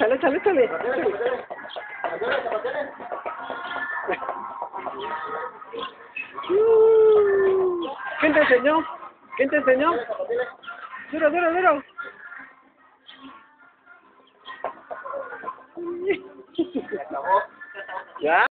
Échale, échale, échale. ¿Quién te enseñó? ¿Quién te enseñó? Duro, duro, duro. Se acabó. ¿Ya?